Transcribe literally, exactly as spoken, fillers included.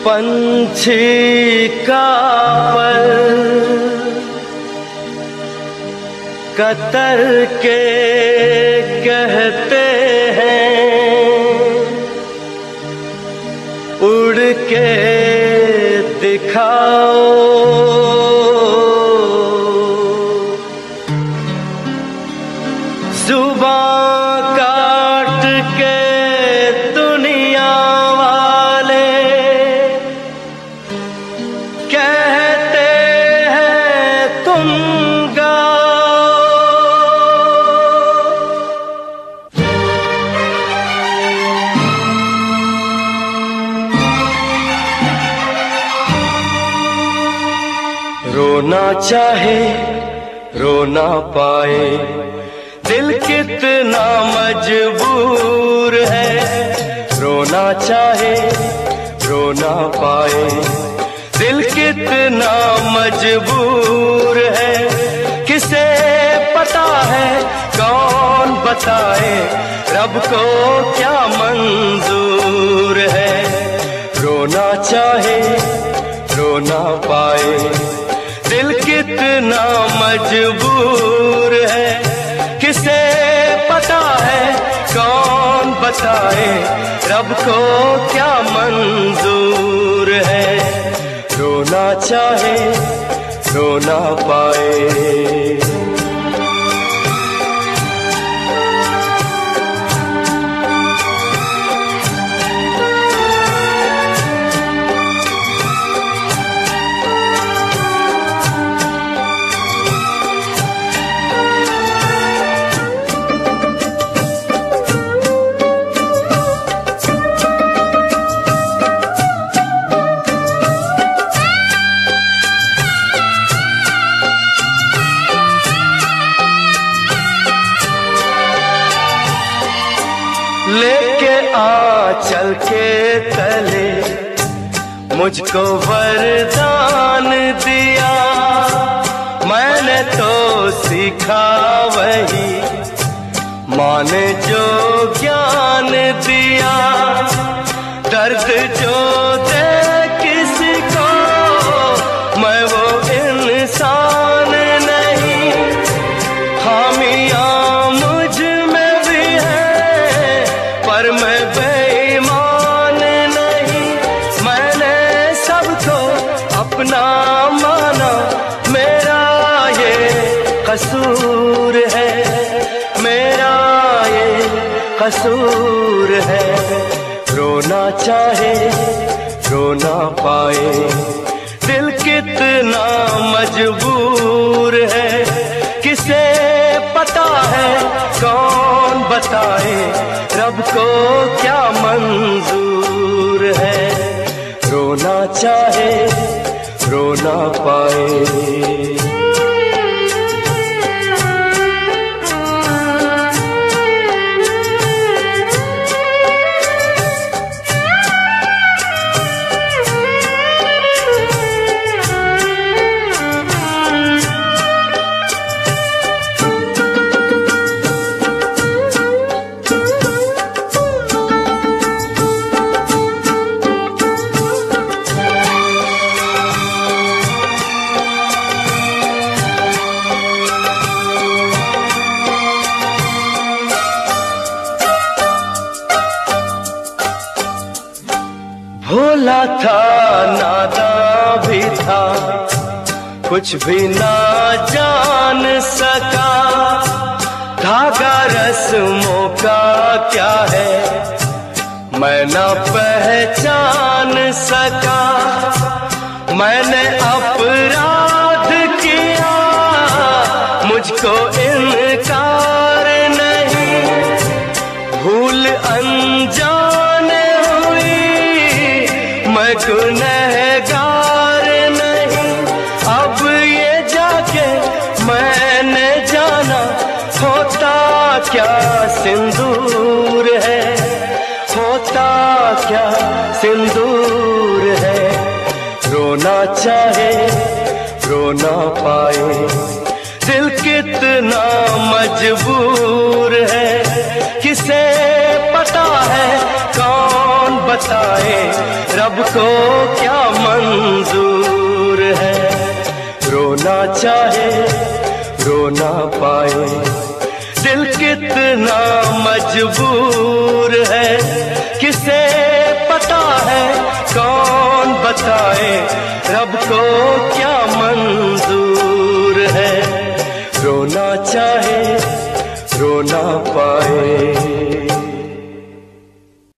पंछी का पर कतर के कहते हैं, उड़ के दिखाओ जुबान काट के दुनिया वाले कहते हैं तुम गाओ। रोना चाहे रो ना पाए, दिल कितना मजबूर है। रोना चाहे रो ना पाए, दिल कितना मजबूर है। किसे पता है कौन बताए, रब को क्या मंजूर है। रोना चाहे रो ना पाए, दिल कितना मजबूर है। किसे पता है कौन बताए, रब को क्या मंजूर है। रोना चाहे रो ना पाए। लेके आंचल के तले मुझको वरदान दिया, मैंने तो सीखा वही माँ ने जो ज्ञान दिया। दर्द जो दे किसी को मैं वो इंसान नहीं, खामियां मुझ में भी है पर मैं बेईमान नहीं। मैंने सबको अपना माना, मेरा ये कसूर है, मेरा ये कसूर है। रोना चाहे रो ना पाए, दिल कितना मजबूर है। किसे पता है कौन बताए, रब को क्या मंजूर है। रोना चाहे रो ना पाए। भोला था नादान भी था, कुछ भी ना जान सका। धागा रस्मों का क्या है मैं ना पहचान सका। मैंने अपराध किया मुझको इनकार नहीं, भूल अनजाने मैं गुनहगार नहीं। अब ये जाके मैंने जाना, होता क्या सिंदूर है, होता क्या सिंदूर है। रोना चाहे रो ना पाए, दिल कितना मजबूर है। किसे पता है कौन बताए, रब को क्या मंजूर है। रोना चाहे रो ना पाए, दिल कितना मजबूर है। किसे पता है कौन बताए, रब को क्या मंजूर है। रोना चाहे रो ना पाए।